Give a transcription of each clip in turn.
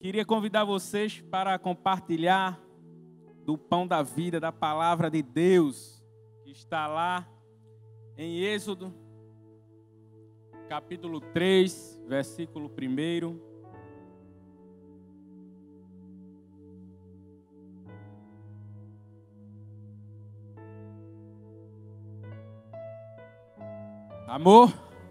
Queria convidar vocês para compartilhar do pão da vida, da palavra de Deus, que está lá em Êxodo, capítulo 3, versículo 1. Amor?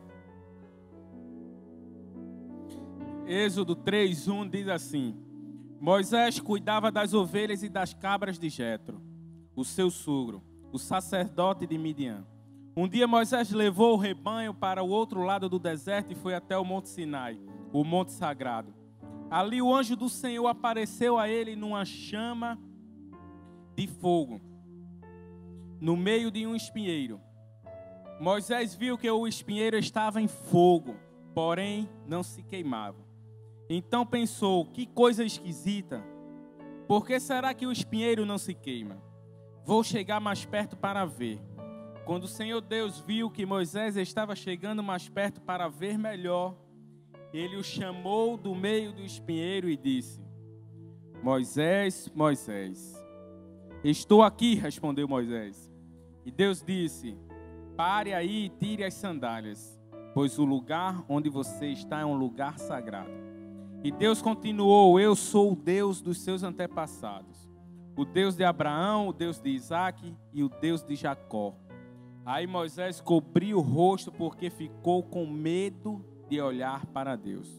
Êxodo 3:1 diz assim: Moisés cuidava das ovelhas e das cabras de Jetro, o seu sogro, o sacerdote de Midian. Um dia Moisés levou o rebanho para o outro lado do deserto e foi até o Monte Sinai, o monte sagrado. Ali o anjo do Senhor apareceu a ele numa chama de fogo, no meio de um espinheiro. Moisés viu que o espinheiro estava em fogo, porém não se queimava. Então pensou, que coisa esquisita. Por que será que o espinheiro não se queima? Vou chegar mais perto para ver. Quando o Senhor Deus viu que Moisés estava chegando mais perto para ver melhor, ele o chamou do meio do espinheiro e disse: Moisés, Moisés. Estou aqui, respondeu Moisés. E Deus disse: Pare aí e tire as sandálias, pois o lugar onde você está é um lugar sagrado. E Deus continuou: Eu sou o Deus dos seus antepassados, o Deus de Abraão, o Deus de Isaque e o Deus de Jacó. Aí Moisés cobriu o rosto porque ficou com medo de olhar para Deus.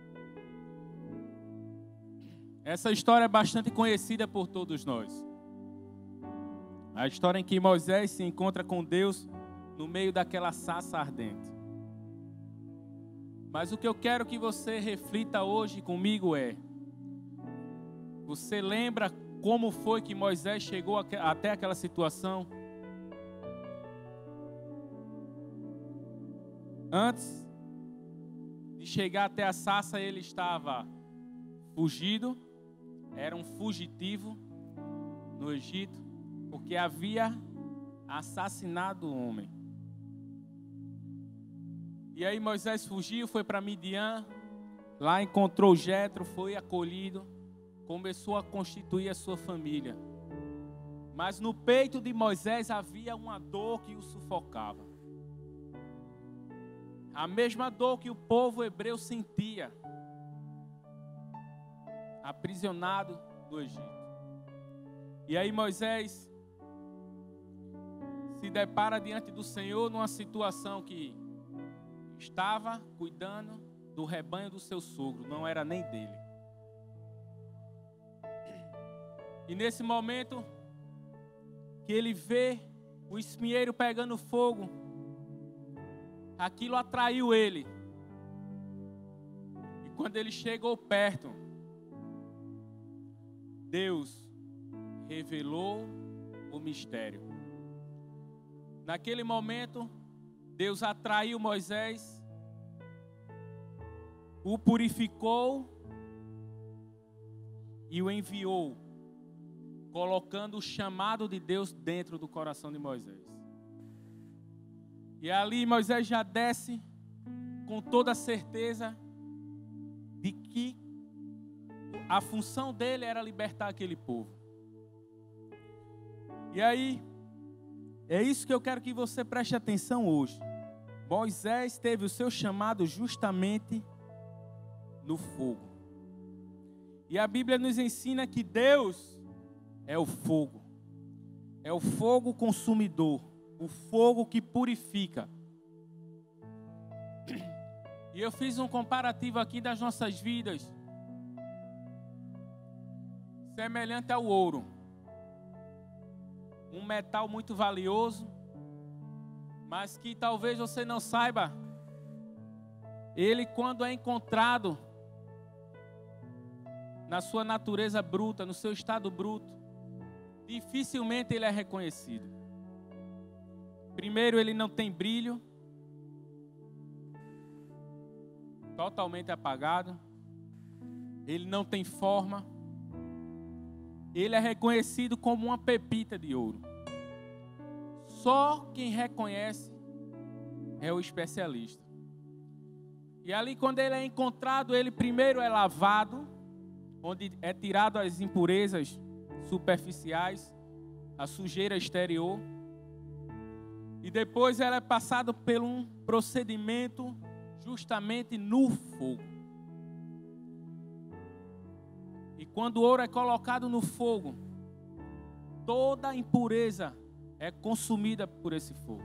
Essa história é bastante conhecida por todos nós. A história em que Moisés se encontra com Deus no meio daquela sarça ardente. Mas o que eu quero que você reflita hoje comigo é: você lembra como foi que Moisés chegou até aquela situação? Antes de chegar até a sarça, ele estava fugido, era um fugitivo no Egito, porque havia assassinado um homem. E aí Moisés fugiu, foi para Midian, lá encontrou Jetro, foi acolhido, começou a constituir a sua família. Mas no peito de Moisés havia uma dor que o sufocava. A mesma dor que o povo hebreu sentia, aprisionado do Egito. E aí Moisés se depara diante do Senhor numa situação que estava cuidando do rebanho do seu sogro, não era nem dele. E nesse momento que ele vê o espinheiro pegando fogo, aquilo atraiu ele. E quando ele chegou perto, Deus revelou o mistério. Naquele momento, Deus atraiu Moisés, o purificou e o enviou, colocando o chamado de Deus dentro do coração de Moisés. E ali Moisés já desce com toda a certeza de que a função dele era libertar aquele povo. E aí, é isso que eu quero que você preste atenção hoje. Moisés teve o seu chamado justamente no fogo. E a Bíblia nos ensina que Deus é o fogo. É o fogo consumidor. O fogo que purifica. E eu fiz um comparativo aqui das nossas vidas, semelhante ao ouro. Um metal muito valioso, mas que talvez você não saiba. Ele, quando é encontrado na sua natureza bruta, no seu estado bruto, dificilmente ele é reconhecido. Primeiro, ele não tem brilho, totalmente apagado. Ele não tem forma. Ele é reconhecido como uma pepita de ouro. Só quem reconhece é o especialista. E ali, quando ele é encontrado, ele primeiro é lavado, onde é tirado as impurezas superficiais, a sujeira exterior. E depois ela é passada por um procedimento justamente no fogo. E quando o ouro é colocado no fogo, toda a impureza é consumida por esse fogo.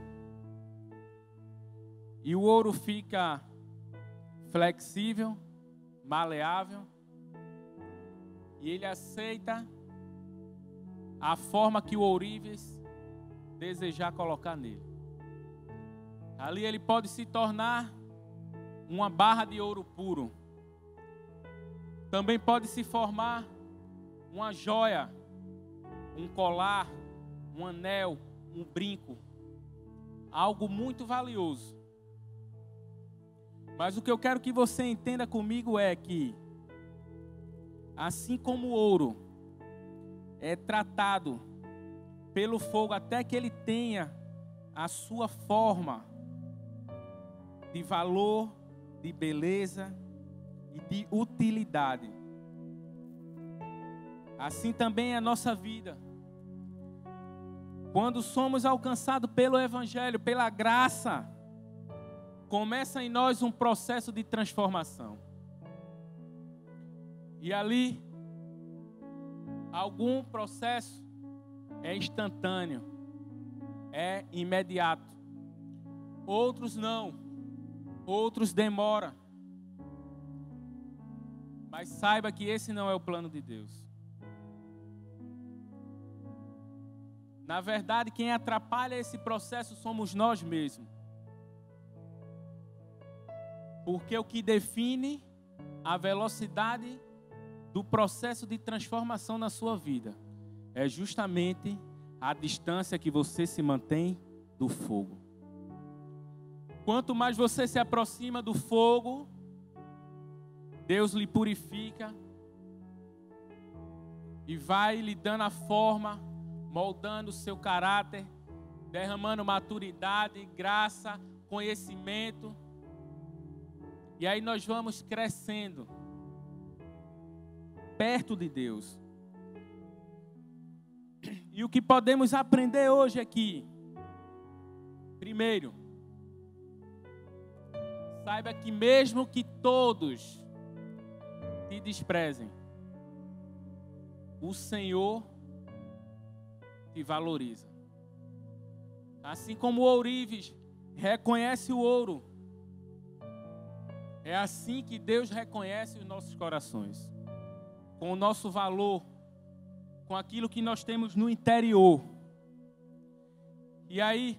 E o ouro fica flexível, maleável, e ele aceita a forma que o ourives desejar colocar nele. Ali ele pode se tornar uma barra de ouro puro. Também pode se formar uma joia, um colar, um anel, um brinco, algo muito valioso. Mas o que eu quero que você entenda comigo é que, assim como o ouro é tratado pelo fogo até que ele tenha a sua forma de valor, de beleza e de utilidade, assim também é a nossa vida. Quando somos alcançados pelo Evangelho, pela graça, começa em nós um processo de transformação. E ali, algum processo é instantâneo, é imediato. Outros não, outros demoram. Mas saiba que esse não é o plano de Deus. Na verdade, quem atrapalha esse processo somos nós mesmos. Porque o que define a velocidade do processo de transformação na sua vida é justamente a distância que você se mantém do fogo. Quanto mais você se aproxima do fogo, Deus lhe purifica e vai lhe dando a forma, moldando o seu caráter, derramando maturidade, graça, conhecimento. E aí nós vamos crescendo perto de Deus. E o que podemos aprender hoje aqui? Primeiro, saiba que mesmo que todos te desprezem, o Senhor te valoriza. Assim como o ourives reconhece o ouro, é assim que Deus reconhece os nossos corações, com o nosso valor, com aquilo que nós temos no interior. E aí,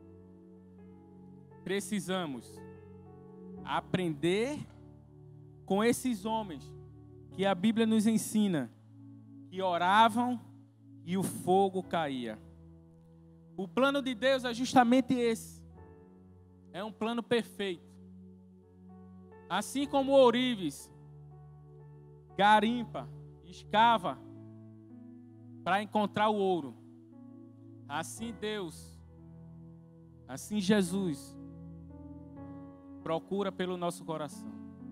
precisamos aprender com esses homens que a Bíblia nos ensina, que oravam e o fogo caía. O plano de Deus é justamente esse. É um plano perfeito. Assim como o ourives garimpa, escava para encontrar o ouro, assim Deus, assim Jesus procura pelo nosso coração.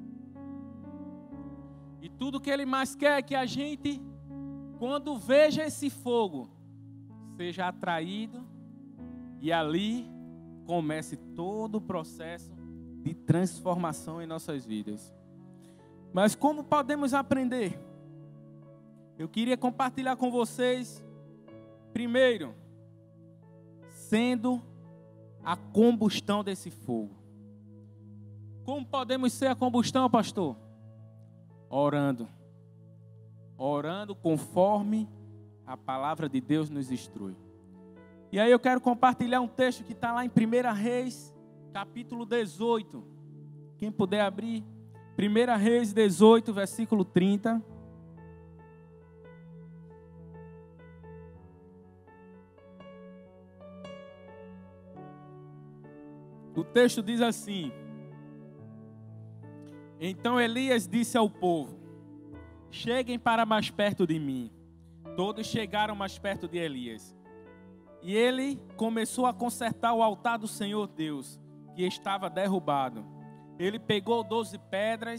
E tudo que Ele mais quer é que a gente, quando veja esse fogo, seja atraído e ali comece todo o processo de transformação em nossas vidas. Mas como podemos aprender? Eu queria compartilhar com vocês, primeiro, sendo a combustão desse fogo. Como podemos ser a combustão, pastor? Orando. Orando conforme a palavra de Deus nos instrui. E aí eu quero compartilhar um texto que está lá em 1 Reis, capítulo 18. Quem puder abrir, 1 Reis 18, versículo 30. O texto diz assim: Então Elias disse ao povo: Cheguem para mais perto de mim. Todos chegaram mais perto de Elias. E ele começou a consertar o altar do Senhor Deus, que estava derrubado. Ele pegou 12 pedras,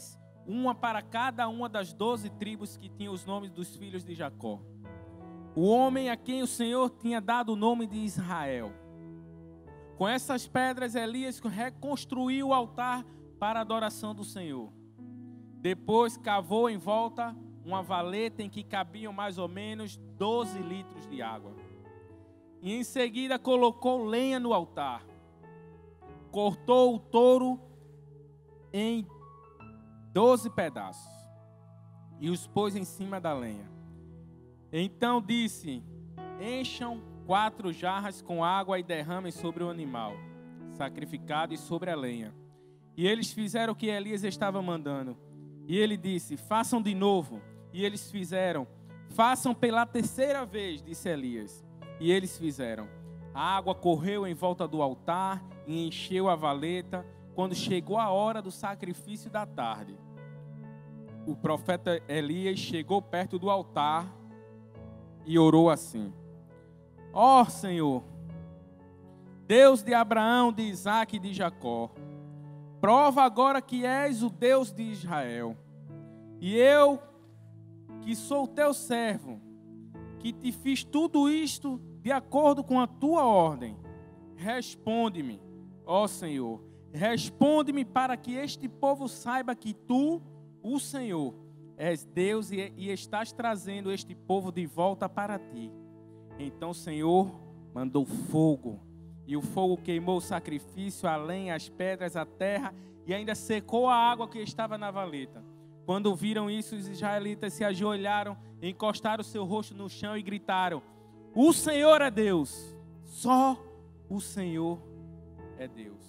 uma para cada uma das 12 tribos que tinham os nomes dos filhos de Jacó. O homem a quem o Senhor tinha dado o nome de Israel. Com essas pedras, Elias reconstruiu o altar para a adoração do Senhor. Depois cavou em volta uma valeta em que cabiam mais ou menos 12 litros de água. E em seguida colocou lenha no altar. Cortou o touro em 12 pedaços e os pôs em cima da lenha. Então disse: encham 4 jarras com água e derramem sobre o animal sacrificado e sobre a lenha. E eles fizeram o que Elias estava mandando. E ele disse: façam de novo. E eles fizeram. Façam pela 3ª vez, disse Elias. E eles fizeram. A água correu em volta do altar e encheu a valeta. Quando chegou a hora do sacrifício da tarde, o profeta Elias chegou perto do altar e orou assim: ó Senhor, Deus de Abraão, de Isaque e de Jacó, prova agora que és o Deus de Israel. E eu, que sou teu servo, que te fiz tudo isto de acordo com a tua ordem, responde-me, ó Senhor, responde-me para que este povo saiba que tu, o Senhor, és Deus e estás trazendo este povo de volta para ti. Então o Senhor mandou fogo, e o fogo queimou o sacrifício, a lenha, as pedras, a terra, e ainda secou a água que estava na valeta. Quando viram isso, os israelitas se ajoelharam, encostaram o seu rosto no chão e gritaram: o Senhor é Deus, só o Senhor é Deus.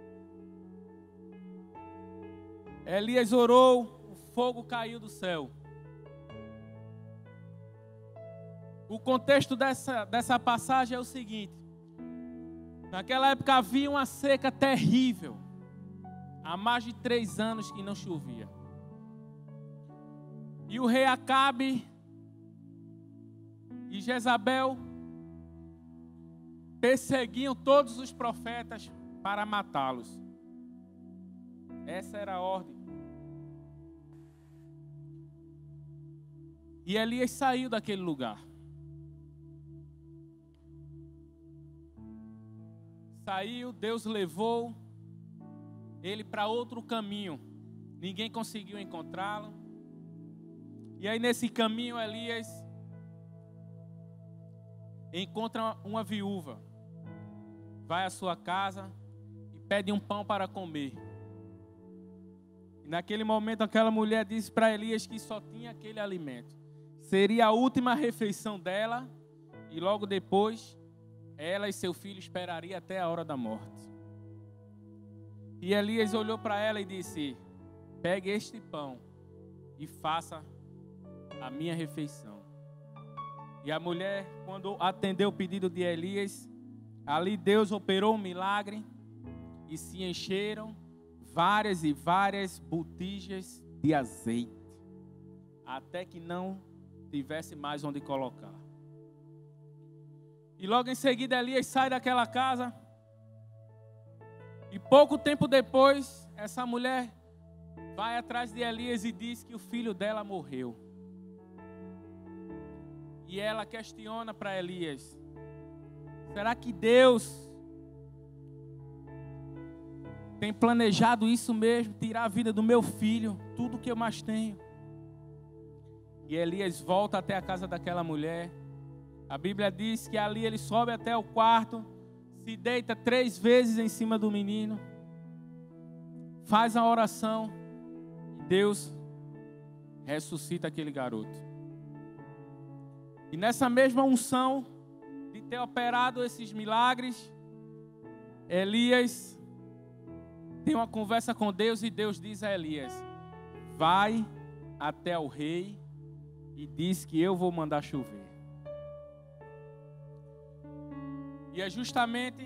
Elias orou, o fogo caiu do céu. O contexto dessa passagem é o seguinte: naquela época havia uma seca terrível, há mais de 3 anos que não chovia. E o rei Acabe e Jezabel perseguiam todos os profetas para matá-los. Essa era a ordem. E Elias saiu daquele lugar. Saiu, Deus levou ele para outro caminho. Ninguém conseguiu encontrá-lo. E aí nesse caminho Elias encontra uma viúva. Vai à sua casa e pede um pão para comer. E naquele momento aquela mulher disse para Elias que só tinha aquele alimento. Seria a última refeição dela e logo depois ela e seu filho esperariam até a hora da morte. E Elias olhou para ela e disse: pegue este pão e faça a minha refeição. E a mulher, quando atendeu o pedido de Elias, ali Deus operou um milagre e se encheram várias e várias botijas de azeite, até que não tivesse mais onde colocar. E logo em seguida Elias sai daquela casa. E pouco tempo depois, essa mulher vai atrás de Elias e diz que o filho dela morreu. E ela questiona para Elias: será que Deus tem planejado isso mesmo? Tirar a vida do meu filho, tudo que eu mais tenho. E Elias volta até a casa daquela mulher. A Bíblia diz que ali ele sobe até o quarto, se deita 3 vezes em cima do menino, faz a oração e Deus ressuscita aquele garoto. E nessa mesma unção de ter operado esses milagres, Elias tem uma conversa com Deus e Deus diz a Elias: vai até o rei e diz que eu vou mandar chover. E é justamente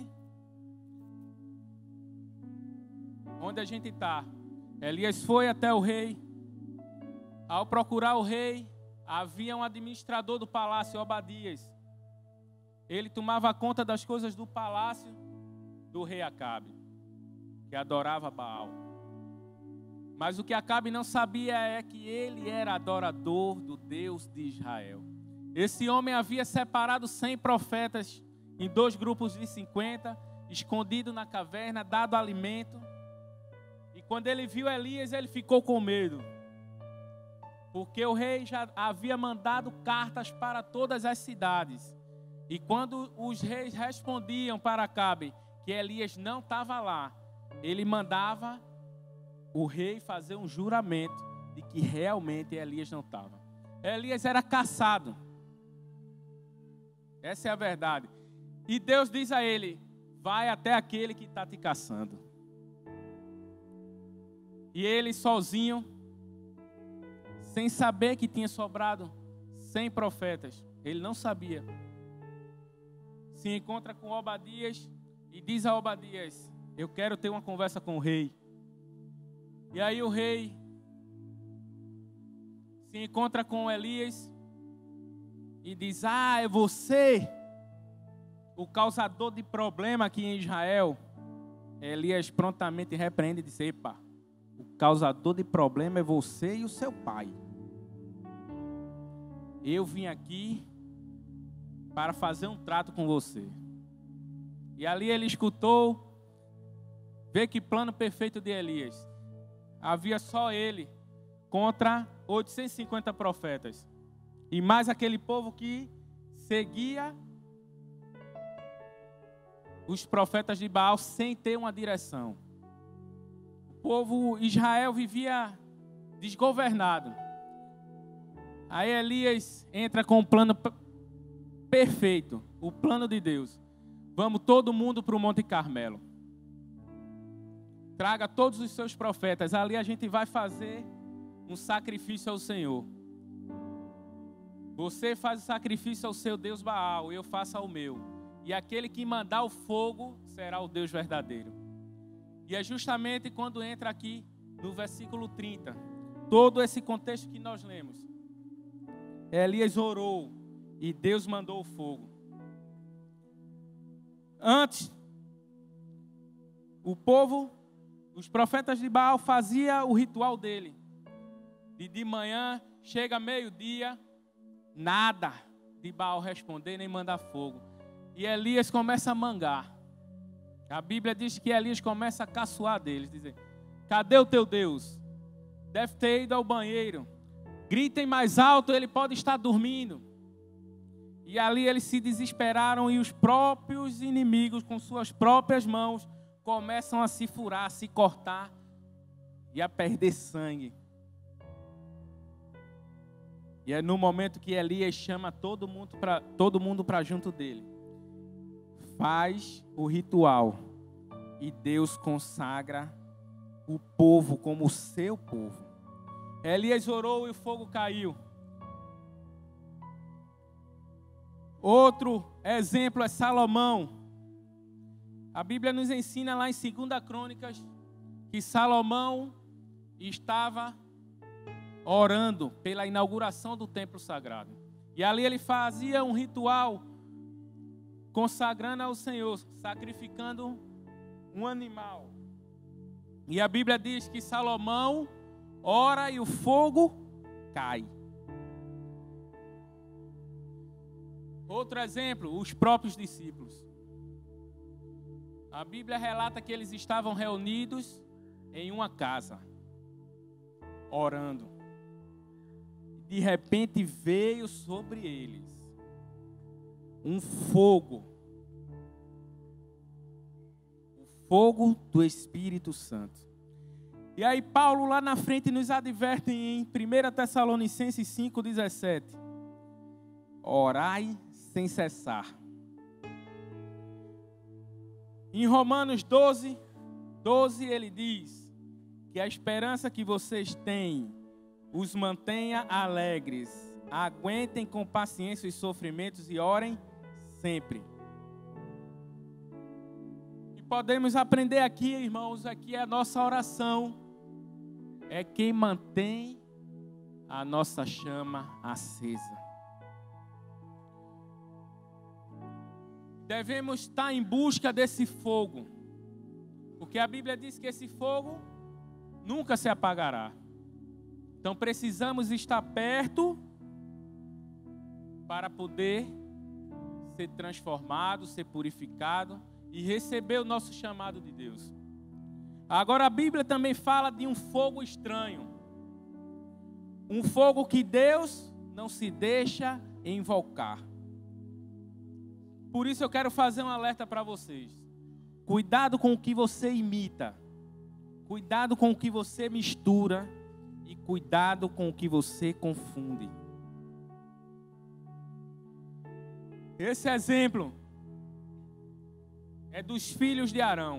onde a gente está. Elias foi até o rei. Ao procurar o rei, havia um administrador do palácio, Obadias. Ele tomava conta das coisas do palácio do rei Acabe, que adorava Baal. Mas o que Acabe não sabia é que ele era adorador do Deus de Israel. Esse homem havia separado 100 profetas em 2 grupos de 50, escondido na caverna, dado alimento. E quando ele viu Elias, ele ficou com medo. Porque o rei já havia mandado cartas para todas as cidades. E quando os reis respondiam para Acabe que Elias não estava lá, ele mandava o rei fazer um juramento de que realmente Elias não estava. Elias era caçado. Essa é a verdade. E Deus diz a ele: vai até aquele que está te caçando. E ele sozinho, sem saber que tinha sobrado 100 profetas, ele não sabia, se encontra com Obadias e diz a Obadias: eu quero ter uma conversa com o rei. E aí o rei se encontra com Elias e diz: ah, é você o causador de problema aqui em Israel. Elias prontamente repreende e diz: epa, o causador de problema é você e o seu pai. Eu vim aqui para fazer um trato com você. E ali ele escutou, vê que plano perfeito de Elias. Havia só ele contra 850 profetas. E mais aquele povo que seguia os profetas de Baal sem ter uma direção. O povo Israel vivia desgovernado. Aí Elias entra com um plano perfeito, o plano de Deus. Vamos todo mundo para o Monte Carmelo. Traga todos os seus profetas. Ali a gente vai fazer um sacrifício ao Senhor. Você faz o sacrifício ao seu Deus Baal, eu faço ao meu. E aquele que mandar o fogo será o Deus verdadeiro. E é justamente quando entra aqui no versículo 30. Todo esse contexto que nós lemos. Elias orou e Deus mandou o fogo. Antes, o povo, os profetas de Baal faziam o ritual dele. De manhã, chega meio-dia, nada de Baal responder nem mandar fogo. E Elias começa a mangar. A Bíblia diz que Elias começa a caçoar deles, dizer: cadê o teu Deus? Deve ter ido ao banheiro. Gritem mais alto, ele pode estar dormindo. E ali eles se desesperaram e os próprios inimigos, com suas próprias mãos, começam a se furar, a se cortar e a perder sangue. E é no momento que Elias chama todo mundo para junto dele. Faz o ritual e Deus consagra o povo como o seu povo. Elias orou e o fogo caiu. Outro exemplo é Salomão. A Bíblia nos ensina lá em 2 Crônicas que Salomão estava orando pela inauguração do templo sagrado. E ali ele fazia um ritual consagrando ao Senhor, sacrificando um animal. E a Bíblia diz que Salomão ora e o fogo cai. Outro exemplo, os próprios discípulos. A Bíblia relata que eles estavam reunidos em uma casa, orando. De repente veio sobre eles um fogo. O fogo do Espírito Santo. E aí Paulo lá na frente nos adverte em 1 Tessalonicenses 5,17. Orai sem cessar. Em Romanos 12 ele diz que a esperança que vocês têm os mantenha alegres. Aguentem com paciência os sofrimentos e orem sempre. E podemos aprender aqui, irmãos, aqui é a nossa oração. É quem mantém a nossa chama acesa. Devemos estar em busca desse fogo. Porque a Bíblia diz que esse fogo nunca se apagará. Então precisamos estar perto para poder ser transformado, ser purificado e receber o nosso chamado de Deus. Agora a Bíblia também fala de um fogo estranho. Um fogo que Deus não se deixa invocar. Por isso eu quero fazer um alerta para vocês. Cuidado com o que você imita. Cuidado com o que você mistura. E cuidado com o que você confunde. Esse exemplo é dos filhos de Arão.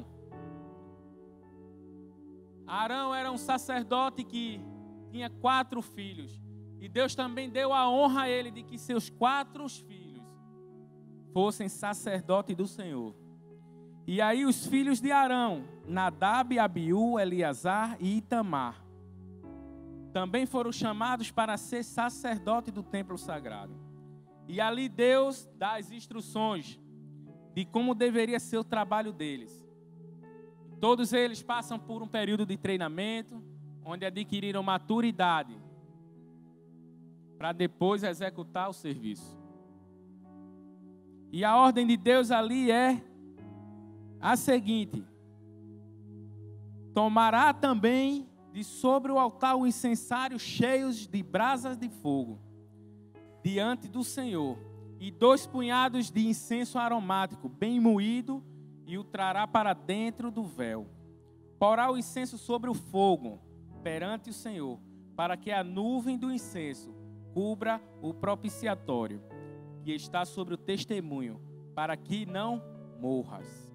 Arão era um sacerdote que tinha 4 filhos. E Deus também deu a honra a ele de que seus 4 filhos fossem sacerdotes do Senhor. E aí os filhos de Arão, Nadab, Abiú, Eleazar e Itamar, também foram chamados para ser sacerdote do templo sagrado. E ali Deus dá as instruções de como deveria ser o trabalho deles. Todos eles passam por um período de treinamento, onde adquiriram maturidade, para depois executar o serviço. E a ordem de Deus ali é a seguinte: tomará também de sobre o altar o incensário cheios de brasas de fogo, diante do Senhor, e 2 punhados de incenso aromático, bem moído, e o trará para dentro do véu. Porá o incenso sobre o fogo, perante o Senhor, para que a nuvem do incenso cubra o propiciatório, que está sobre o testemunho, para que não morras.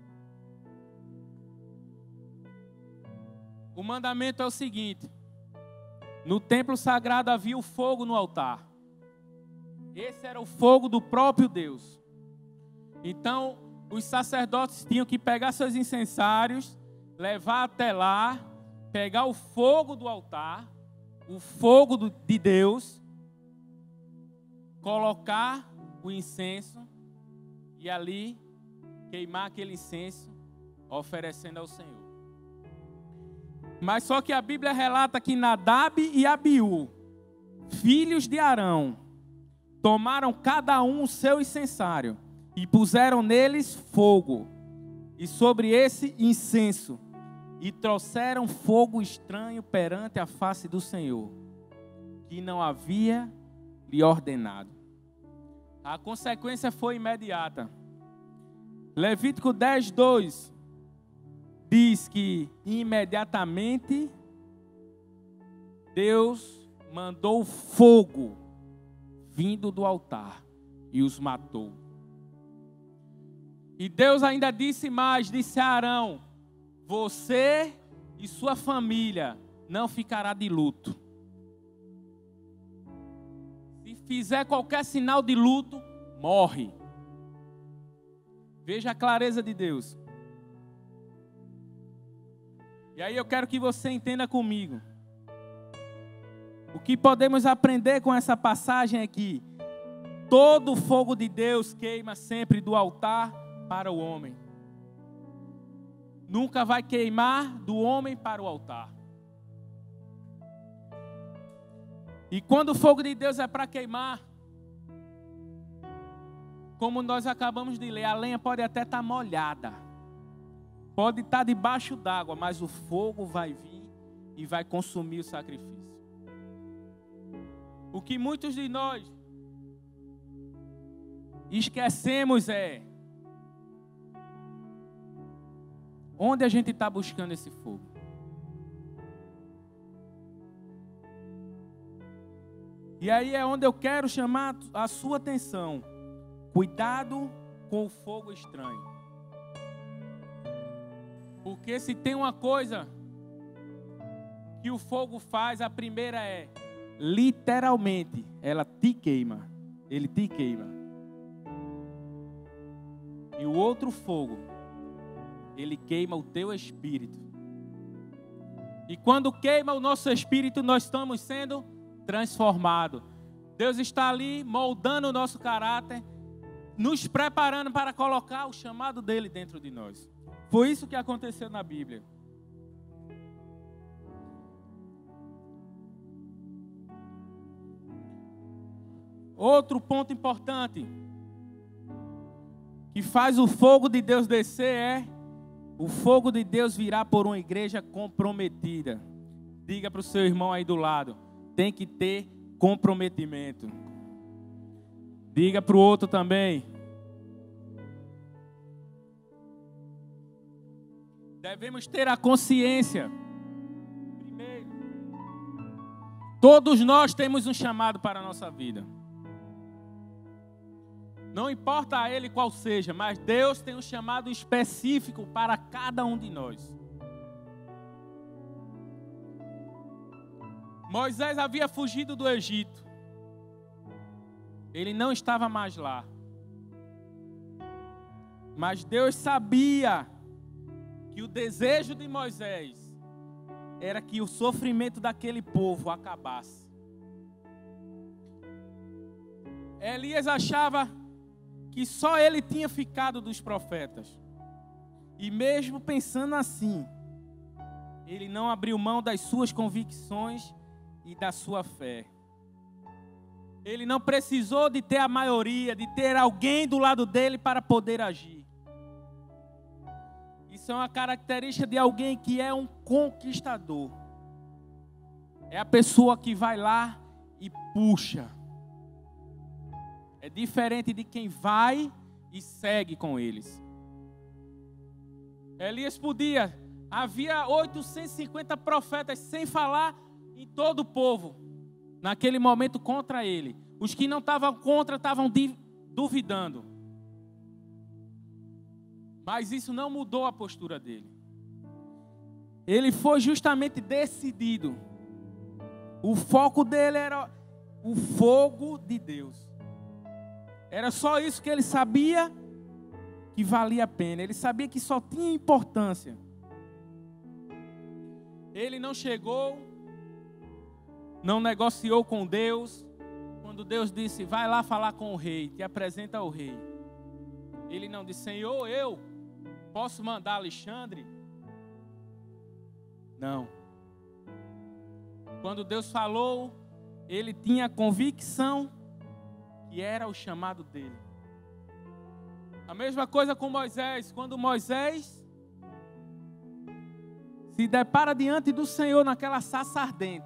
O mandamento é o seguinte: no templo sagrado havia o fogo no altar. Esse era o fogo do próprio Deus. Então, os sacerdotes tinham que pegar seus incensários, levar até lá, pegar o fogo do altar, o fogo de Deus, colocar o incenso e ali queimar aquele incenso, oferecendo ao Senhor. Mas só que a Bíblia relata que Nadab e Abiú, filhos de Arão, tomaram cada um o seu incensário e puseram neles fogo, e sobre esse incenso, e trouxeram fogo estranho perante a face do Senhor, que não havia lhe ordenado. A consequência foi imediata. Levítico 10:2 diz que imediatamente Deus mandou fogo vindo do altar e os matou. E Deus ainda disse mais, disse a Arão: você e sua família não ficará de luto. Se fizer qualquer sinal de luto, morre. Veja a clareza de Deus. E aí eu quero que você entenda comigo. O que podemos aprender com essa passagem é que todo o fogo de Deus queima sempre do altar para o homem. Nunca vai queimar do homem para o altar. E quando o fogo de Deus é para queimar, como nós acabamos de ler, a lenha pode até estar molhada, pode estar debaixo d'água, mas o fogo vai vir e vai consumir o sacrifício. O que muitos de nós esquecemos é onde a gente está buscando esse fogo. E aí é onde eu quero chamar a sua atenção. Cuidado com o fogo estranho. Porque se tem uma coisa que o fogo faz, a primeira é, literalmente, ela te queima. Ele te queima. E o outro fogo, ele queima o teu espírito. E quando queima o nosso espírito, nós estamos sendo transformados. Deus está ali moldando o nosso caráter, nos preparando para colocar o chamado dele dentro de nós. Foi isso que aconteceu na Bíblia. Outro ponto importante que faz o fogo de Deus descer é o fogo de Deus virá por uma igreja comprometida. Diga para o seu irmão aí do lado, tem que ter comprometimento. Diga para o outro também. Devemos ter a consciência. Primeiro, todos nós temos um chamado para a nossa vida. Não importa a ele qual seja, mas Deus tem um chamado específico para cada um de nós. Moisés havia fugido do Egito. Ele não estava mais lá. Mas Deus sabia que o desejo de Moisés era que o sofrimento daquele povo acabasse. Elias achava que só ele tinha ficado dos profetas. E mesmo pensando assim, ele não abriu mão das suas convicções e da sua fé. Ele não precisou de ter a maioria, de ter alguém do lado dele para poder agir. Isso é uma característica de alguém que é um conquistador. É a pessoa que vai lá e puxa. É diferente de quem vai e segue com eles. Elias podia. Havia 850 profetas, sem falar em todo o povo, naquele momento contra ele. Os que não estavam contra estavam duvidando. Mas isso não mudou a postura dele. Ele foi justamente decidido. O foco dele era o fogo de Deus. Era só isso que ele sabia que valia a pena. Ele sabia que só tinha importância. Ele não chegou, não negociou com Deus. Quando Deus disse, vai lá falar com o rei, te apresenta ao rei. Ele não disse, Senhor, eu posso mandar Alexandre? Não. Quando Deus falou, ele tinha convicção que era o chamado dele. A mesma coisa com Moisés. Quando Moisés se depara diante do Senhor naquela sarça ardente,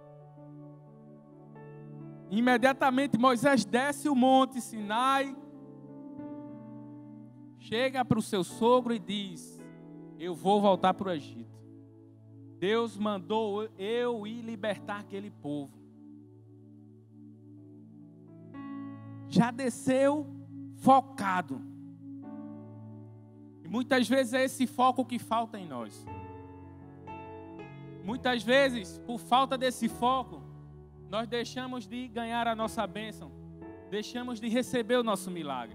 imediatamente Moisés desce o monte Sinai, chega para o seu sogro e diz, eu vou voltar para o Egito. Deus mandou eu ir libertar aquele povo. Já desceu focado. E muitas vezes é esse foco que falta em nós. Muitas vezes, por falta desse foco, nós deixamos de ganhar a nossa bênção. Deixamos de receber o nosso milagre.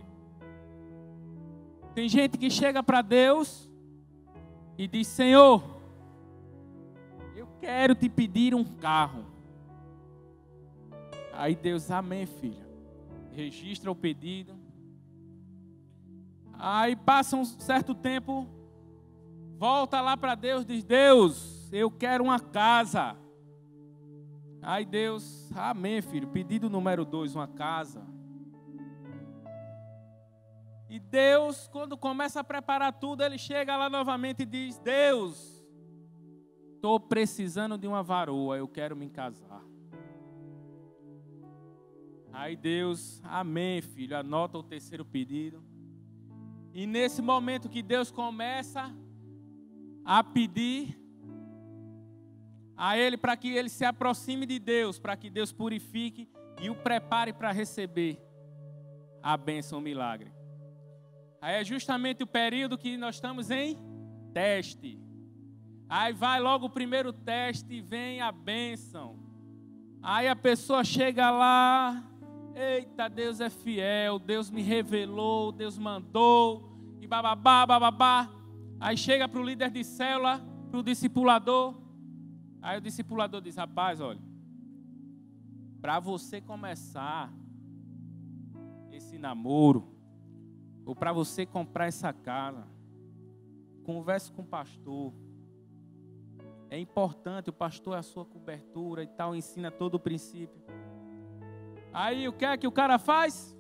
Tem gente que chega para Deus e diz, Senhor, eu quero te pedir um carro. Aí Deus, amém, filho. Registra o pedido. Aí passa um certo tempo, volta lá para Deus, diz, Deus, eu quero uma casa. Aí Deus, amém, filho, pedido número 2, uma casa. E Deus, quando começa a preparar tudo, ele chega lá novamente e diz, Deus, estou precisando de uma varoa, eu quero me casar. Aí Deus, amém, filho, anota o terceiro pedido. E nesse momento que Deus começa a pedir a ele para que ele se aproxime de Deus, para que Deus purifique e o prepare para receber a bênção, o milagre. Aí é justamente o período que nós estamos em teste. Aí vai logo o primeiro teste e vem a bênção. Aí a pessoa chega lá, eita, Deus é fiel, Deus me revelou, Deus mandou, e bababá, bababá. Aí chega para o líder de célula, para o discipulador. Aí o discipulador diz, rapaz, olha, para você começar esse namoro, ou para você comprar essa casa, converse com o pastor. É importante, o pastor é a sua cobertura e tal, ensina todo o princípio. Aí o que é que o cara faz?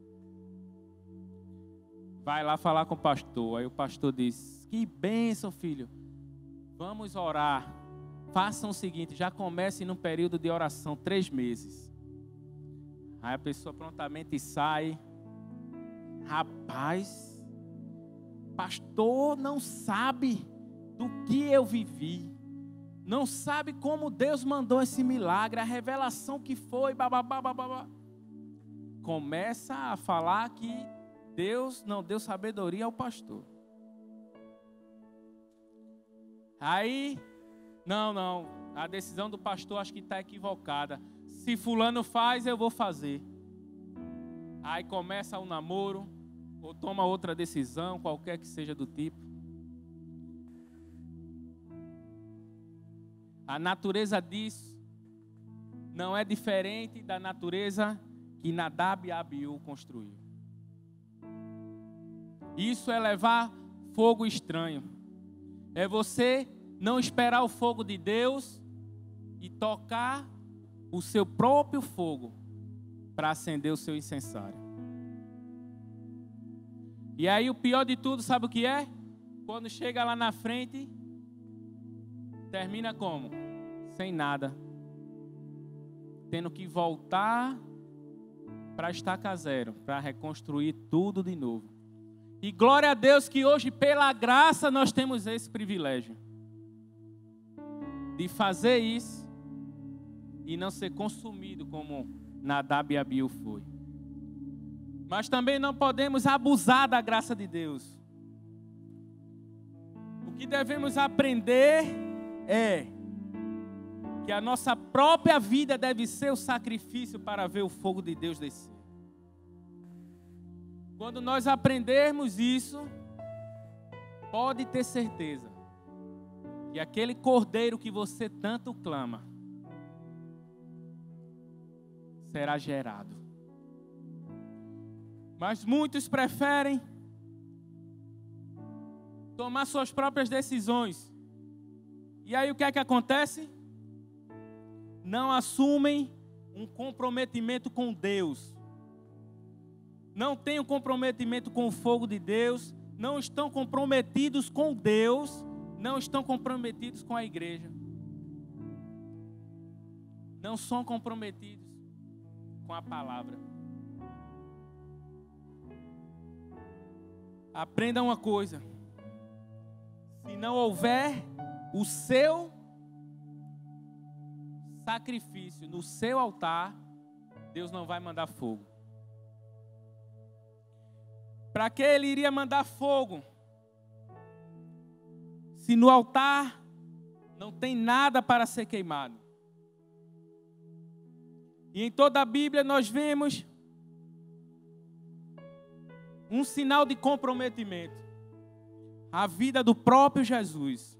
Vai lá falar com o pastor. Aí o pastor diz: que bênção, filho. Vamos orar. Façam o seguinte, já comecem num período de oração, 3 meses. Aí a pessoa prontamente sai. Rapaz, pastor não sabe do que eu vivi. Não sabe como Deus mandou esse milagre, a revelação que foi, bababá, bababá. Começa a falar que Deus não deu sabedoria ao pastor. Aí, não, a decisão do pastor acho que está equivocada. Se fulano faz, eu vou fazer. Aí começa o namoro, ou toma outra decisão, qualquer que seja do tipo. A natureza disso não é diferente da natureza que Nadab e Abiú construiu. Isso é levar fogo estranho. É você não esperar o fogo de Deus e tocar o seu próprio fogo para acender o seu incensário. E aí o pior de tudo, sabe o que é? Quando chega lá na frente, termina como? Sem nada. Tendo que voltar para estaca zero, para reconstruir tudo de novo. E glória a Deus que hoje, pela graça, nós temos esse privilégio de fazer isso e não ser consumido como Nadab e Abiú foi. Mas também não podemos abusar da graça de Deus. O que devemos aprender é que a nossa própria vida deve ser o sacrifício para ver o fogo de Deus descer. Quando nós aprendermos isso, pode ter certeza que aquele cordeiro que você tanto clama será gerado. Mas muitos preferem tomar suas próprias decisões. E aí o que é que acontece? Não assumem um comprometimento com Deus. Não têm um comprometimento com o fogo de Deus. Não estão comprometidos com Deus. Não estão comprometidos com a igreja. Não são comprometidos com a palavra. Aprenda uma coisa. Se não houver o seu sacrifício no seu altar, Deus não vai mandar fogo. Para que Ele iria mandar fogo? Se no altar não tem nada para ser queimado. E em toda a Bíblia nós vemos um sinal de comprometimento. A vida do próprio Jesus.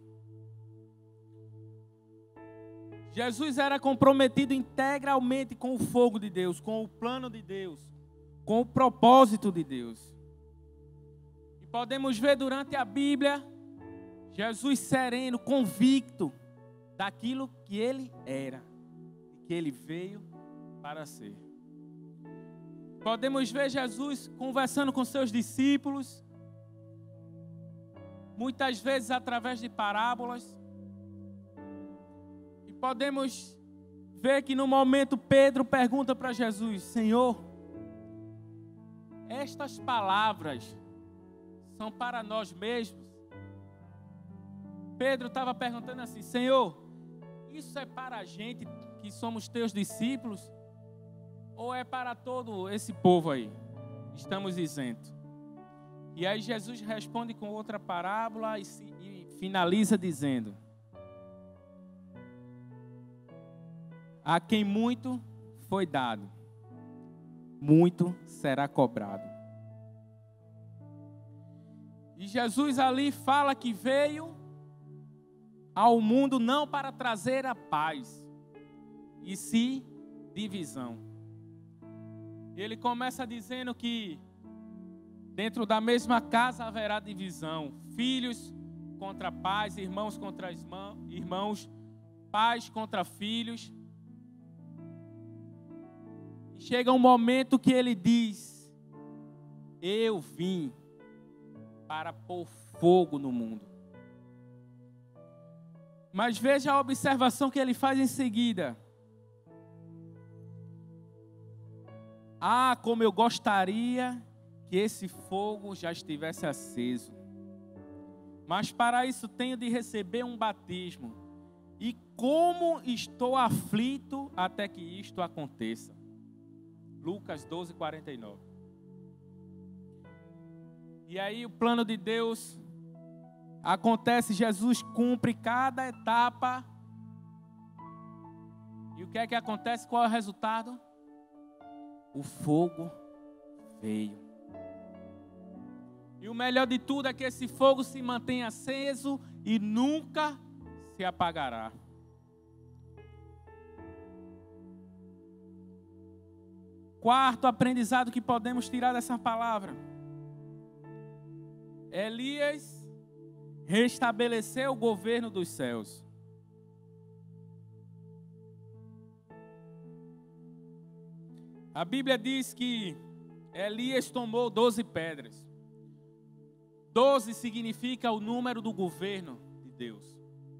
Jesus era comprometido integralmente com o fogo de Deus, com o plano de Deus, com o propósito de Deus. E podemos ver durante a Bíblia, Jesus sereno, convicto daquilo que Ele era, e que Ele veio para ser. Podemos ver Jesus conversando com seus discípulos, muitas vezes através de parábolas. E podemos ver que no momento Pedro pergunta para Jesus: Senhor, estas palavras são para nós mesmos? Pedro estava perguntando assim: Senhor, isso é para a gente que somos teus discípulos? Ou é para todo esse povo aí? Estamos isentos. E aí Jesus responde com outra parábola e finaliza dizendo: a quem muito foi dado, muito será cobrado. E Jesus ali fala que veio ao mundo não para trazer a paz, e sim divisão. Ele começa dizendo que dentro da mesma casa haverá divisão. Filhos contra pais, irmãos contra irmãos, pais contra filhos. E chega um momento que ele diz: eu vim para pôr fogo no mundo. Mas veja a observação que ele faz em seguida. Ah, como eu gostaria que esse fogo já estivesse aceso. Mas para isso tenho de receber um batismo. E como estou aflito até que isto aconteça. Lucas 12, 49. E aí o plano de Deus acontece, Jesus cumpre cada etapa. E o que é que acontece? Qual é o resultado? O fogo veio. E o melhor de tudo é que esse fogo se mantém aceso e nunca se apagará. Quarto aprendizado que podemos tirar dessa palavra. Elias restabeleceu o governo dos céus. A Bíblia diz que Elias tomou 12 pedras. 12 significa o número do governo de Deus.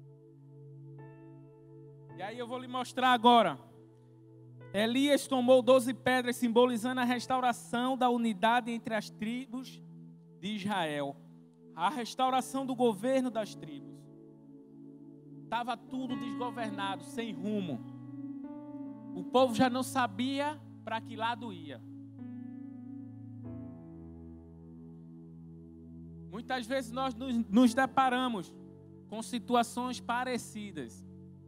E aí eu vou lhe mostrar agora. Elias tomou 12 pedras, simbolizando a restauração da unidade entre as tribos de Israel. A restauração do governo das tribos. Estava tudo desgovernado, sem rumo. O povo já não sabia para que lado ia. Muitas vezes nós nos deparamos com situações parecidas.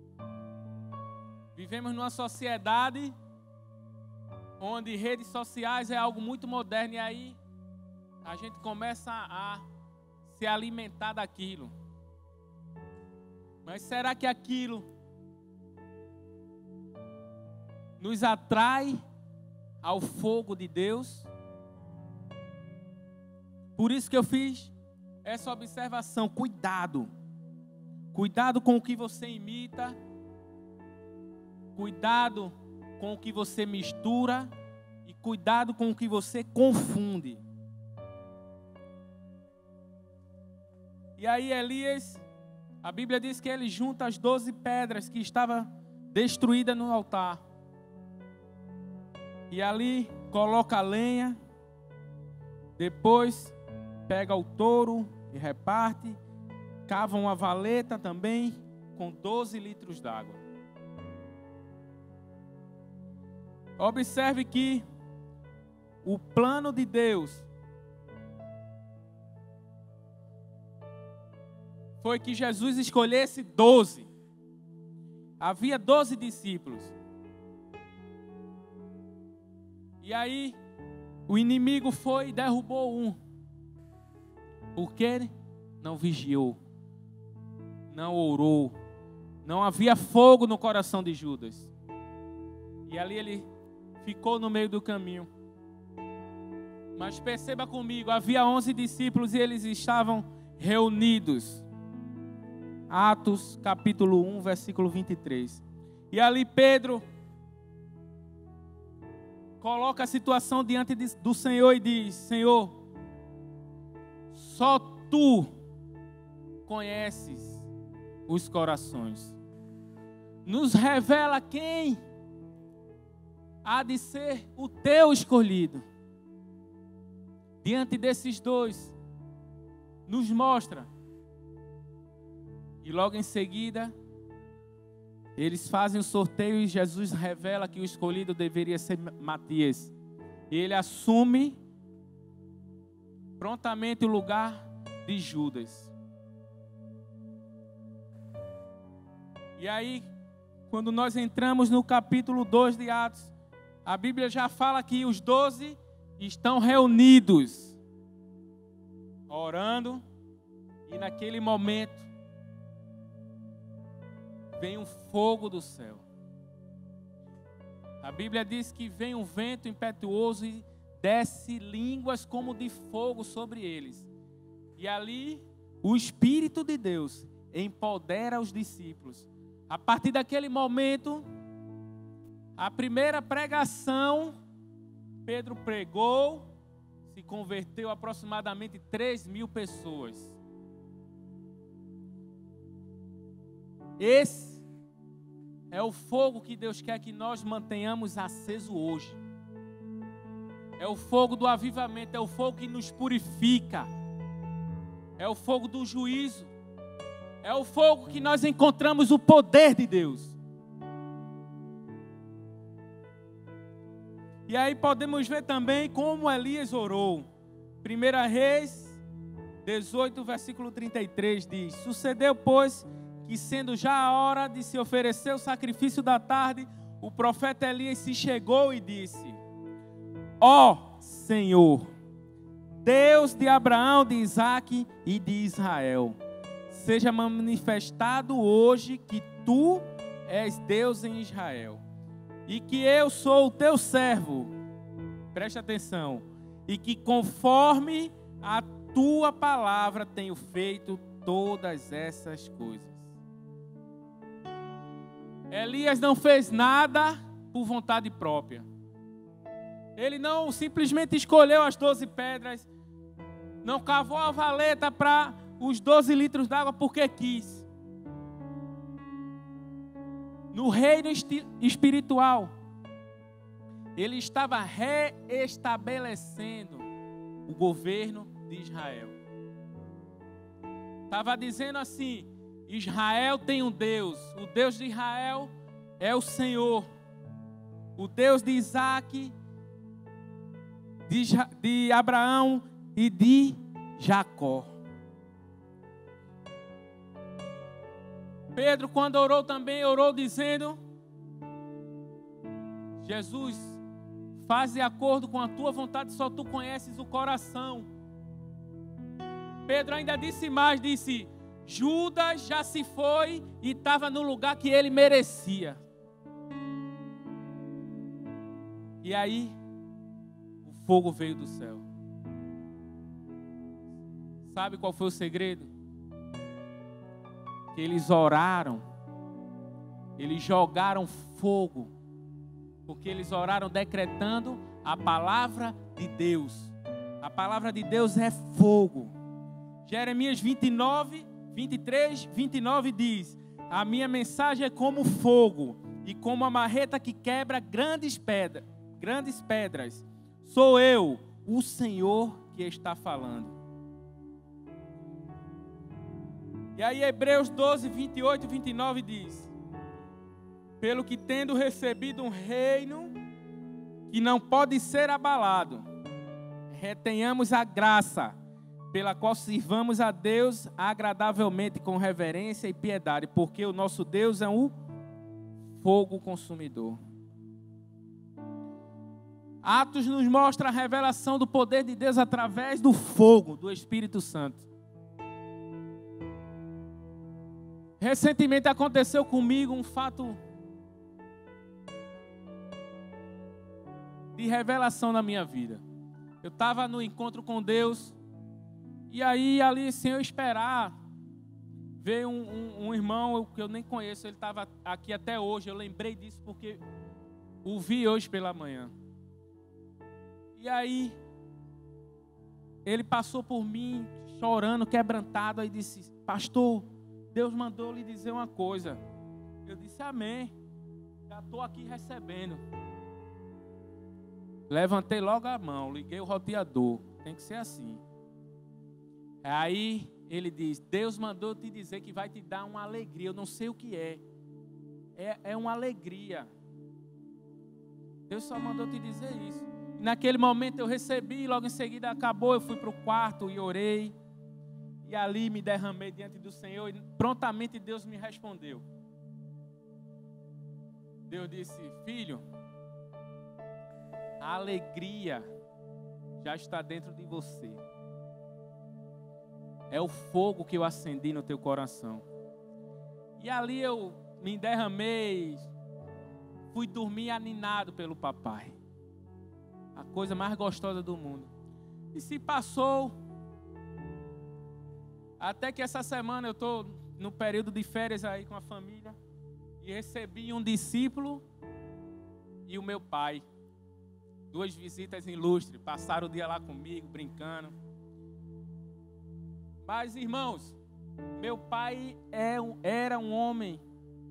Vivemos numa sociedade onde redes sociais é algo muito moderno e aí a gente começa a se alimentar daquilo. Mas será que aquilo nos atrai ao fogo de Deus? Por isso que eu fiz essa observação. Cuidado. Cuidado com o que você imita. Cuidado com o que você mistura. E cuidado com o que você confunde. E aí Elias, a Bíblia diz que ele junta as 12 pedras que estavam destruídas no altar. E ali coloca a lenha. Depois pega o touro e reparte. Cava uma valeta também com 12 litros d'água. Observe que o plano de Deus foi que Jesus escolhesse 12. Havia 12 discípulos. E aí, o inimigo foi e derrubou um. Porque não vigiou, não orou, não havia fogo no coração de Judas. E ali ele ficou no meio do caminho. Mas perceba comigo, havia 11 discípulos e eles estavam reunidos. Atos capítulo 1, versículo 23. E ali Pedro coloca a situação diante do Senhor e diz: Senhor, só Tu conheces os corações. Nos revela quem há de ser o Teu escolhido. Diante desses dois, nos mostra. E logo em seguida, eles fazem o sorteio e Jesus revela que o escolhido deveria ser Matias. E ele assume prontamente o lugar de Judas. E aí, quando nós entramos no capítulo 2 de Atos, a Bíblia já fala que os 12 estão reunidos, orando, e naquele momento, vem um fogo do céu. A Bíblia diz que vem um vento impetuoso e desce línguas como de fogo sobre eles. E ali o Espírito de Deus empodera os discípulos. A partir daquele momento, a primeira pregação Pedro pregou, se converteu aproximadamente 3.000 pessoas. Esse é o fogo que Deus quer que nós mantenhamos aceso hoje. É o fogo do avivamento, é o fogo que nos purifica. É o fogo do juízo. É o fogo que nós encontramos o poder de Deus. E aí podemos ver também como Elias orou. 1 Reis 18, versículo 33 diz: Sucedeu, pois, que sendo já a hora de se oferecer o sacrifício da tarde, o profeta Elias se chegou e disse: Ó Senhor, Deus de Abraão, de Isaque e de Israel, seja manifestado hoje que tu és Deus em Israel, e que eu sou o teu servo, preste atenção, e que conforme a tua palavra tenho feito todas essas coisas. Elias não fez nada por vontade própria. Ele não simplesmente escolheu as 12 pedras, não cavou a valeta para os 12 litros d'água porque quis. No reino espiritual, ele estava reestabelecendo o governo de Israel. Estava dizendo assim: Israel tem um Deus, o Deus de Israel é o Senhor, o Deus de Isaque, de Abraão e de Jacó. Pedro, quando orou também, orou dizendo: Jesus, faz de acordo com a tua vontade, só tu conheces o coração. Pedro ainda disse mais, disse: Judas já se foi e estava no lugar que ele merecia. E aí, o fogo veio do céu. Sabe qual foi o segredo? Que eles oraram, eles jogaram fogo, porque eles oraram decretando a palavra de Deus. A palavra de Deus é fogo. Jeremias 23, 29 diz: a minha mensagem é como fogo e como a marreta que quebra grandes pedras. Sou eu, o Senhor, que está falando. E aí Hebreus 12, 28 e 29 diz: pelo que tendo recebido um reino que não pode ser abalado, retenhamos a graça pela qual sirvamos a Deus agradavelmente com reverência e piedade, porque o nosso Deus é um fogo consumidor. Atos nos mostra a revelação do poder de Deus através do fogo do Espírito Santo. Recentemente aconteceu comigo um fato de revelação na minha vida. Eu estava no encontro com Deus, e aí ali, sem eu esperar, veio um irmão que eu nem conheço, ele estava aqui até hoje, eu lembrei disso porque o vi hoje pela manhã. E aí, ele passou por mim, chorando, quebrantado, aí disse: pastor, Deus mandou lhe dizer uma coisa. Eu disse: amém, já estou aqui recebendo. Levantei logo a mão, liguei o roteador, tem que ser assim. Aí ele diz: Deus mandou te dizer que vai te dar uma alegria. Eu não sei o que é. É uma alegria. Deus só mandou te dizer isso. E naquele momento eu recebi, logo em seguida acabou, eu fui para o quarto e orei. E ali me derramei diante do Senhor e prontamente Deus me respondeu. Deus disse: filho, a alegria já está dentro de você. É o fogo que eu acendi no teu coração. E ali eu me derramei, fui dormir aninado pelo papai. A coisa mais gostosa do mundo. E se passou. Até que essa semana eu estou no período de férias aí com a família. E recebi um discípulo e o meu pai. 2 visitas ilustres, passaram o dia lá comigo, brincando. Mas, irmãos, meu pai era um homem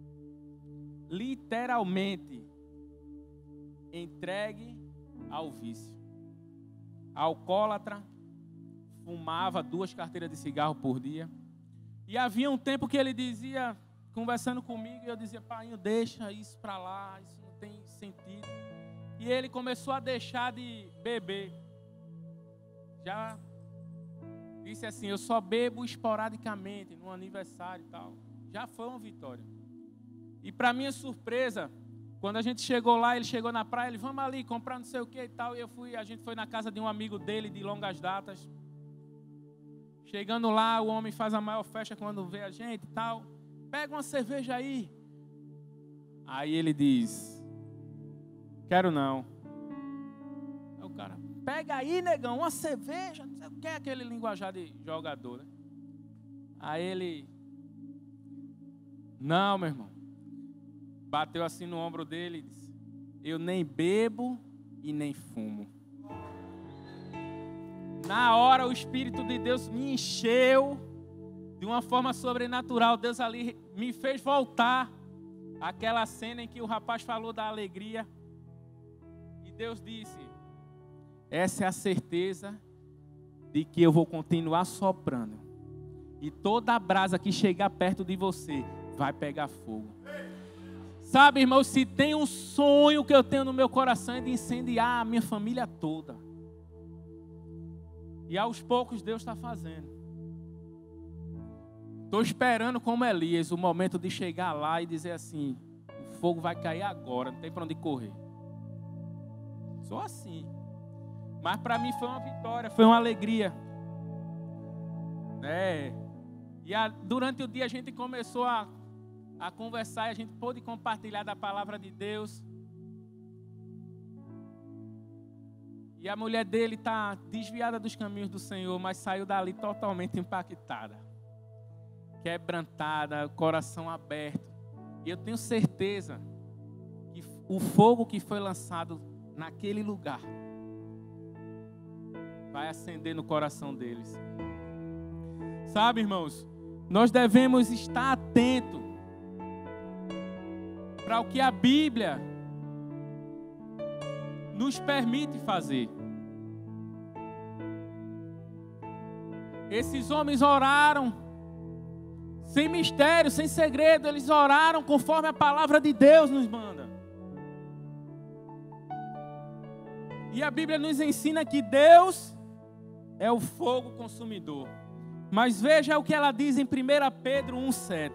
literalmente entregue ao vício. Alcoólatra, fumava 2 carteiras de cigarro por dia. E havia um tempo que ele dizia, conversando comigo, e eu dizia: pai, deixa isso para lá, isso não tem sentido. E ele começou a deixar de beber. Já disse assim: eu só bebo esporadicamente, no aniversário e tal. Já foi uma vitória. E para minha surpresa, quando a gente chegou lá, ele chegou na praia, ele: vamos ali comprar não sei o que e tal. E a gente foi na casa de um amigo dele de longas datas. Chegando lá, o homem faz a maior festa quando vê a gente e tal. Pega uma cerveja aí. Aí ele diz: quero não. Aí o cara: pega aí, negão, uma cerveja. Não sei o que, aquele linguajar de jogador, né? Aí ele: não, meu irmão. Bateu assim no ombro dele e disse: eu nem bebo e nem fumo. Na hora o Espírito de Deus me encheu de uma forma sobrenatural. Deus ali me fez voltar àquela cena em que o rapaz falou da alegria. E Deus disse: essa é a certeza de que eu vou continuar soprando. E toda a brasa que chegar perto de você vai pegar fogo. Sabe, irmão, se tem um sonho que eu tenho no meu coração é de incendiar a minha família toda. E aos poucos Deus está fazendo. Estou esperando como Elias o momento de chegar lá e dizer assim: o fogo vai cair agora, não tem para onde correr. Só assim. Mas para mim foi uma vitória, foi uma alegria. E durante o dia a gente começou a conversar e a gente pôde compartilhar da palavra de Deus. E a mulher dele está desviada dos caminhos do Senhor, mas saiu dali totalmente impactada, quebrantada, coração aberto. E eu tenho certeza que o fogo que foi lançado naquele lugar vai acender no coração deles. Sabe, irmãos, nós devemos estar atentos para o que a Bíblia nos permite fazer. Esses homens oraram sem mistério, sem segredo. Eles oraram conforme a palavra de Deus nos manda. E a Bíblia nos ensina que Deus é o fogo consumidor. Mas veja o que ela diz em 1 Pedro 1,7.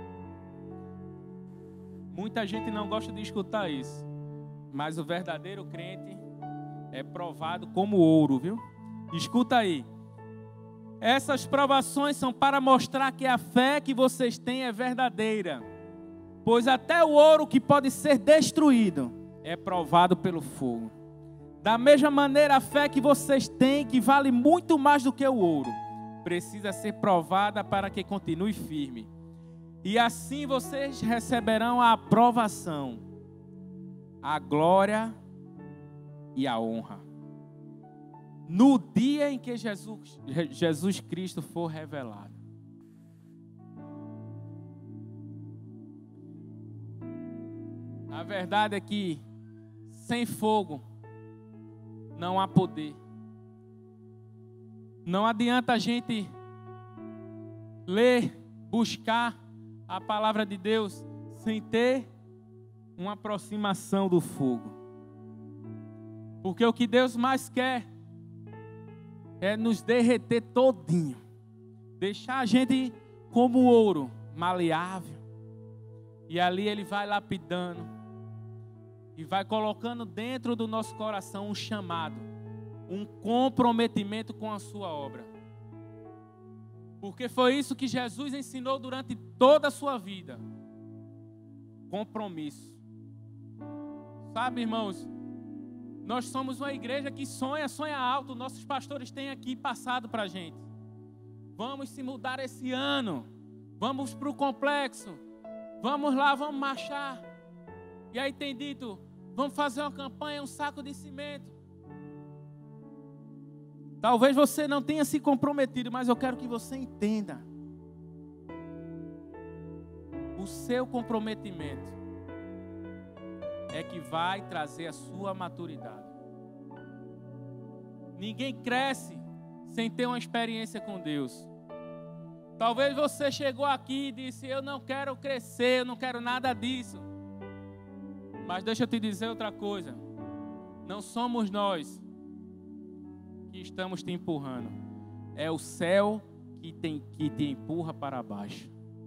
Muita gente não gosta de escutar isso, mas o verdadeiro crente é provado como ouro, viu? Escuta aí. Essas provações são para mostrar que a fé que vocês têm é verdadeira. Pois até o ouro que pode ser destruído é provado pelo fogo. Da mesma maneira, a fé que vocês têm, que vale muito mais do que o ouro, precisa ser provada para que continue firme. E assim vocês receberão a aprovação, a glória e a honra no dia em que Jesus Cristo for revelado. A verdade é que sem fogo não há poder. Não adianta a gente ler, buscar a palavra de Deus sem ter uma aproximação do fogo. Porque o que Deus mais quer é nos derreter todinho. Deixar a gente como ouro, maleável. E ali Ele vai lapidando. E vai colocando dentro do nosso coração um chamado. Um comprometimento com a sua obra. Porque foi isso que Jesus ensinou durante toda a sua vida. Compromisso. Sabe, irmãos, nós somos uma igreja que sonha alto. Nossos pastores têm aqui passado para a gente. Vamos se mudar esse ano. Vamos para o complexo. Vamos lá, vamos marchar. E aí tem dito, vamos fazer uma campanha, um saco de cimento. Talvez você não tenha se comprometido, mas eu quero que você entenda. O seu comprometimento é que vai trazer a sua maturidade. Ninguém cresce sem ter uma experiência com Deus. Talvez você chegou aqui e disse: eu não quero crescer, eu não quero nada disso. Mas deixa eu te dizer outra coisa. Não somos nós que estamos te empurrando. É o céu que te empurra para baixo.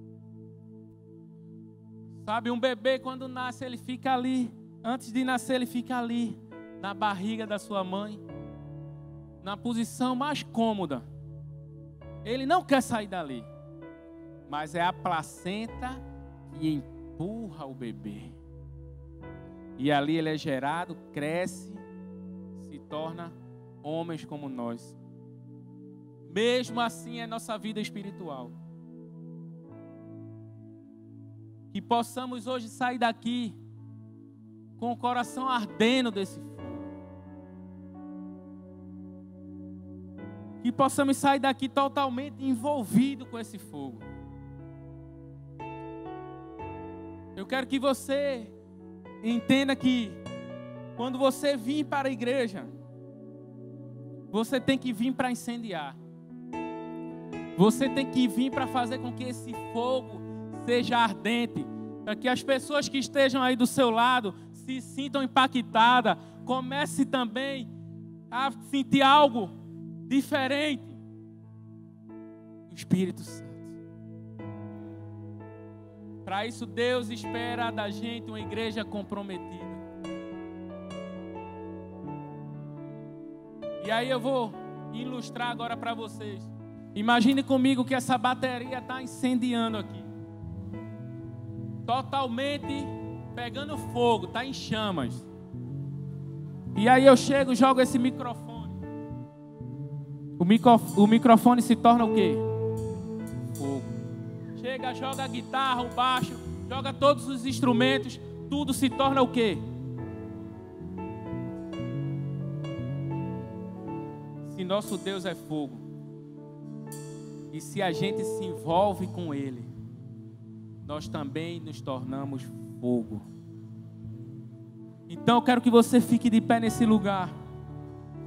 Sabe, um bebê quando nasce, ele fica ali. Antes de nascer, ele fica ali, na barriga da sua mãe, na posição mais cômoda. Ele não quer sair dali. Mas é a placenta que empurra o bebê. E ali ele é gerado, cresce, se torna homens como nós. Mesmo assim é nossa vida espiritual. Que possamos hoje sair daqui com o coração ardendo desse fogo. Que possamos sair daqui totalmente envolvidos com esse fogo. Eu quero que você entenda que quando você vir para a igreja, você tem que vir para incendiar. Você tem que vir para fazer com que esse fogo seja ardente, para que as pessoas que estejam aí do seu lado se sintam impactadas, comece também a sentir algo diferente. O Espírito Santo. Para isso Deus espera da gente uma igreja comprometida. E aí eu vou ilustrar agora para vocês. Imagine comigo que essa bateria está incendiando aqui. Totalmente pegando fogo, está em chamas. E aí eu chego e jogo esse microfone. O microfone se torna o quê? Fogo. Chega, joga a guitarra, o baixo, joga todos os instrumentos, tudo se torna o quê? Se nosso Deus é fogo, e se a gente se envolve com Ele, nós também nos tornamos fogo. Então eu quero que você fique de pé nesse lugar.